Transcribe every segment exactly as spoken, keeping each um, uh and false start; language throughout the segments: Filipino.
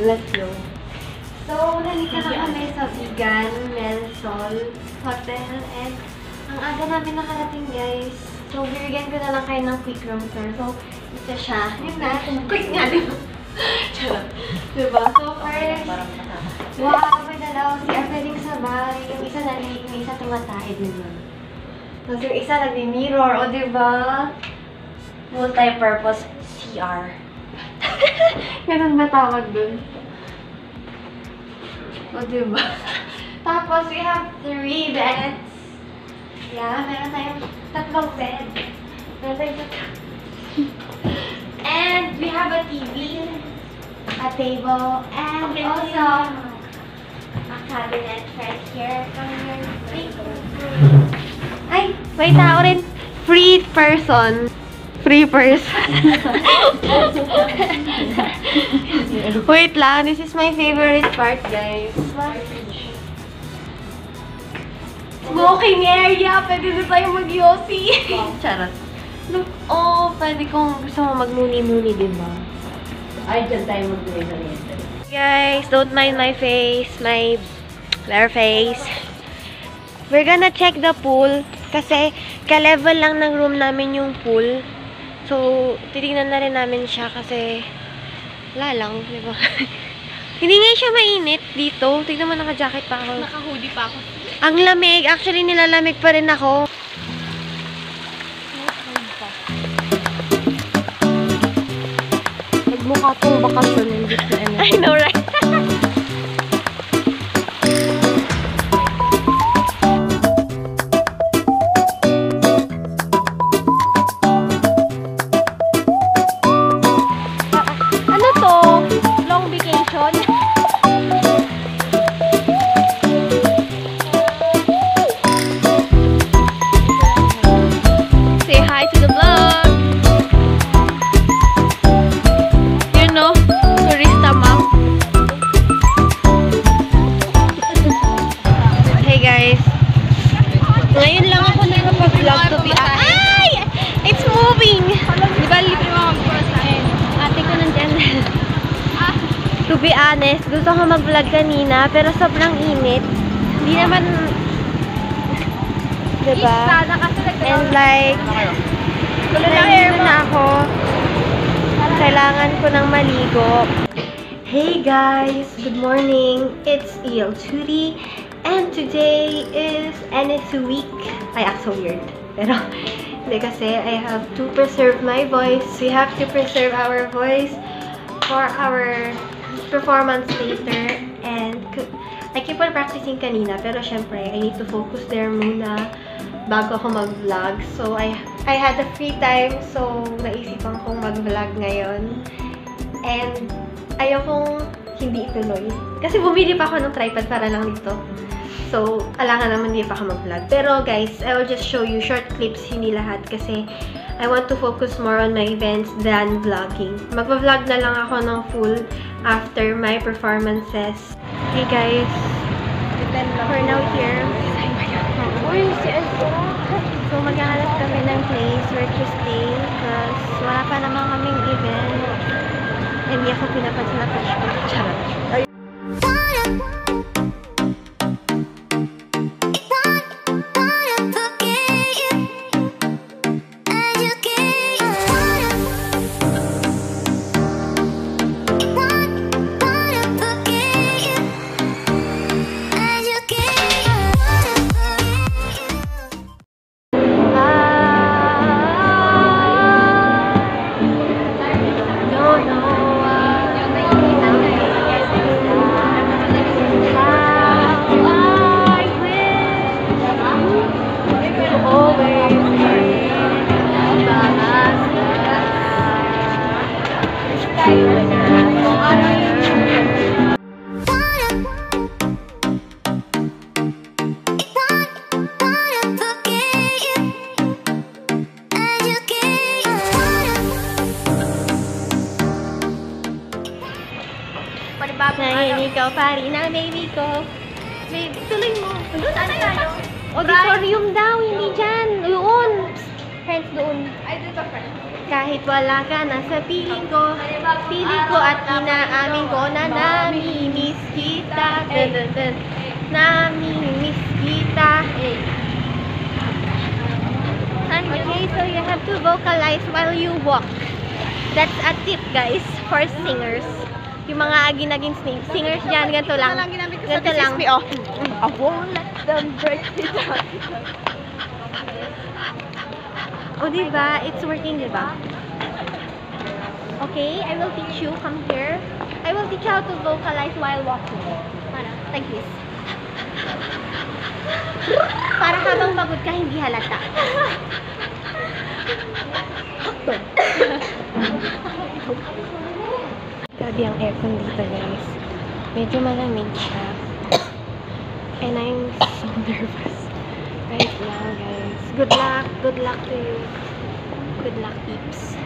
let's go. So, nalita na kami sa Vegan Melsol Hotel and ang aga namin nakarating, guys. So, bibigyan ko na lang kayo ng quick room tour. So, ito siya. Yun na. Quick nga, diba? Charot. Diba? So, first, wow, may dalaw siya. Pwedeng sabay. Yung isa nalilig, yung isa tumataid naman. Tapos yung isa nagmi-mirror, o diba? Multi-purpose C R. Ganun ba tawag dun? O, diba? Tapos, we have three beds. Yeah, meron tayong tatlong bed. Meron tayong tatlong. And we have a T V, a table, and also a cabinet right here. Ay, may tao rin. Free person. Free person. Wait lang, this is my favorite part, guys. Smoking area! Pwede na tayo mag-yosi! Charot. Look, oh, pwede kung gusto mo mag-muni-muni, diba? Ay, dyan tayo mag-muni. Guys, don't mind my face, my bare face. We're gonna check the pool kasi ka-level lang ng room namin yung pool. So, titignan na rin namin siya kasi wala lang, diba? Hindi nga siya mainit dito. Tignan mo, naka-jacket pa ako. Naka-hoodie pa ako. Ang lamig. Actually, nilalamig pa rin ako. Nagmukha pong bakasyon. Hindi ko ano. I know, right? Ano to? Long vacation? Say hi to the vlog. You know, turista mom. Hey guys. Ngayon lang ako nakapag-vlog to be honest. Ay! It's moving! Di ba libre mo mag-vlog? Ate ko nandyan. To be honest, gusto ko mag-vlog kanina pero sobrang init. Hindi naman... Diba? And like, nandito na ako. Kailangan ko ng maligo. Hey guys! Good morning! It's E L Tudy. And today is N S week. I act so weird. Pero, hindi kasi I have to preserve my voice. We have to preserve our voice for our performance later. And I keep on practicing kanina. Pero syempre, I need to focus there muna bago ako mag-vlog. So, I I had a free time. So, naisipan kong mag-vlog ngayon. And, ayokong hindi ituloy. Kasi bumili pa ako ng tripod para lang dito. So, alangan naman hindi pa ako mag-vlog. Pero, guys, I will just show you short clips, hindi lahat. Kasi, I want to focus more on my events than vlogging. Mag-vlog na lang ako ng full after my performances. Okay, guys. We're now here. Uy, si Ezra. So, maghahanap kami ng place where to stay because wala pa naman kaming event. Hindi ako pinapansin-napansin ko. Charot. Ngayon, ikaw pa rin ang baby ko. Baby, tuloy mo. Doon, ano tayo? Auditorium daw, hindi dyan. Doon. Friends, doon. Ay, dito, friends. Kahit wala ka na sa piling ko, piling ko at inaamin ko na nami-miss kita. Dun, dun, dun. Nami-miss kita. Okay, so you have to vocalize while you walk. That's a tip, guys, for singers. Yung mga agin-agin singers dyan, ganito lang. Ganito lang. I won't let them break it down. O, diba? It's working, diba? Okay, I will teach you. Come here. I will teach you how to vocalize while walking. Para, like this. Para habang pagod ka, hindi halata. Grabe ang aircon dito, guys. Medyo malamig siya. And I'm so nervous right now, guys. Good luck. Good luck to you. Good luck, peeps.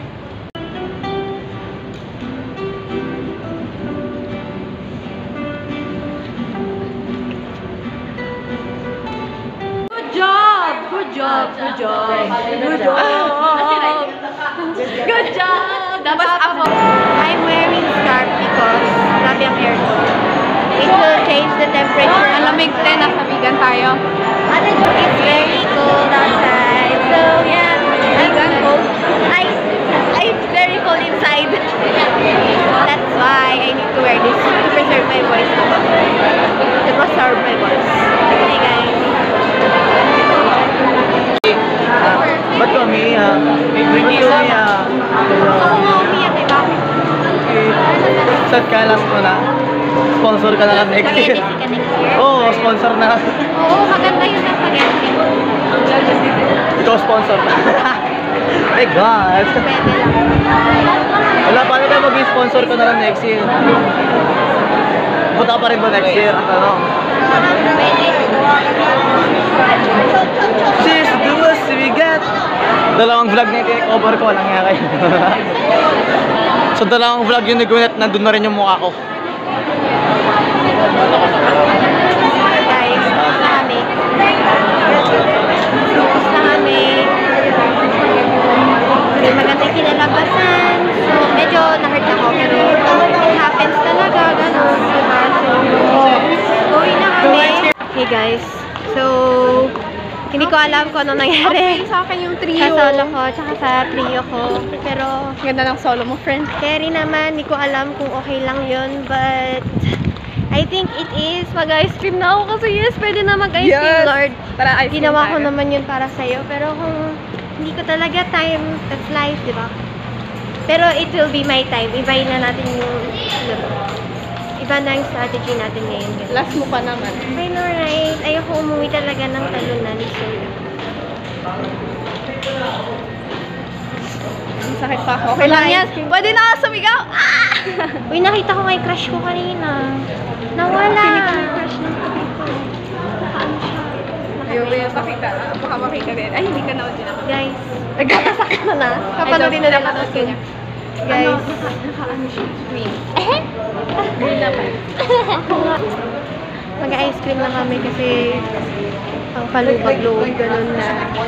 Good job! Good job! Good job! Good job! Good job! Dapat ako. I'm wearing scarf because grabe ang aircon. It will change the temperature. Malamig din, nasabigan tayo. It's very cold outside. So yeah, I'm cold. I, I'm very cold inside. That's why I need to wear this to preserve my voice. To preserve my voice. Okay, guys. Ba't ka umiiyak? Ba't ka umiiyak? Ako nga umiyak eh. Bakit? Sad ka lang ko na. Sponsor ka na lang next year. Spaghetti ka next year? Oo, sponsor na. Oo, maganda yun ang spaghetti. Ikaw sponsor na. My God! Pwede lang. Wala, paano ba mag-sponsor ka na lang next year? Punta ka pa rin ba next year? Ano? Pwede. Cheers to us, we get! Dalawang vlog na yung cover ko, walang nga kayo. So dalawang vlog yung nag-unet, nandun na rin yung mukha ko. Guys, tapos na kami. Tapos na kami. May magandang kinalabasan. So, medyo na-hurt ako. Pero it happens talaga. Ganun. Diba? So, uwi na kami. Hey guys. So, hindi ko alam kung ano nangyari. Sa akin yung trio. Sa solo ko, tsaka sa trio ko. Pero, Ganda ng solo mo, friend. carry naman, hindi ko alam kung okay lang yun. But, I think it is. Mag-ice cream na ako kasi yes, pwede na mag-ice cream, Yes. Lord. Tara, ice cream Ginawa ko tayo. naman yun para sa'yo. Pero kung hindi ko talaga time, that's life, di ba? Pero it will be my time. Ibahin na natin yung, ano, iba na yung strategy natin ngayon. Last mo pa naman. I know, right? Ayoko umuwi talaga ng talunan. So, Ang sakit pa. Okay lang yan. Pwede na ako sumigaw. Ah! uy, nakita ko kay crush ko kanina. Nawala. Crush ng tabi ko. Nakaano siya. Ayaw mo yung pakita. Baka makita din. Ay, hindi ka naman din ako. Guys, nagkakasak na na. Kapanoodin na lang ako soon. Guys, Ano, naka, nakaano siya. Green. Green naman. mag-ice cream na kami kasi ang palubag-loob, ganun na.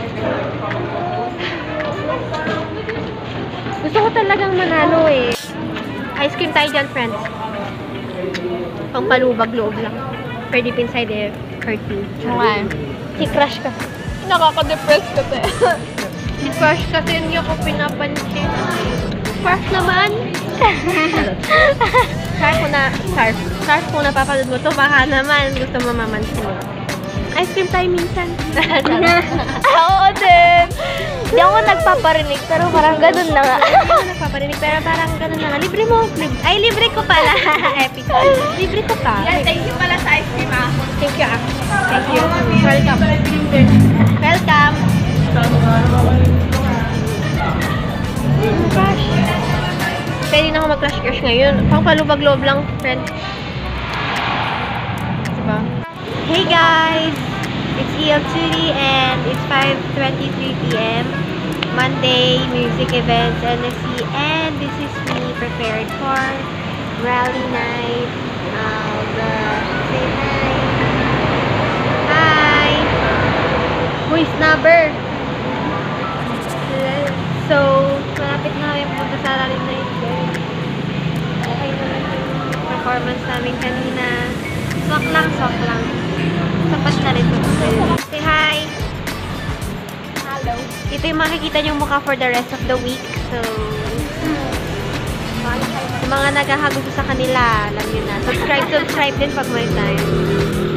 Gusto ko talagang manalo eh. Ice cream tayo dyan, friends. Pang palubag-loob lang. Pwede inside the curtain. Okay. Si crush kasi. Nakaka-depress ka te. Si crush kasi hindi ako pinapansin. Crush naman. Scarf ko na, scarf. Scarf ko na papanood mo to. Baka naman gusto mo mamansin mo. Ice cream tayo minsan. Oo din. Hindi ako nagpaparinig, pero parang ganun na nga. Hindi ko nagpaparinig, pero parang ganun na nga. Libre mo. Lib Ay, libre ko pala. Epic. Libre ko pa. Yeah, thank you pala sa ice cream ah. Thank you. ah. Thank you. Welcome. Welcome. Crush. Pwede na ako mag-crush-crush ngayon. Pang palubag-loob lang, friend. Diba? Hey guys! It's E L two D and it's five twenty-three p m Monday, music events, N S C, and this is me prepared for rally night. Um, uh, say hi. Hi! Uy, snubber! So, malapit performance namin kanina. Swak lang, swak lang. Sapat na rin ito. Say hi! Hello. Ito yung makikita niyong mukha for the rest of the week. So, yung mga naghahagusto sa kanila, alam niyo na. Subscribe, subscribe din pag may time.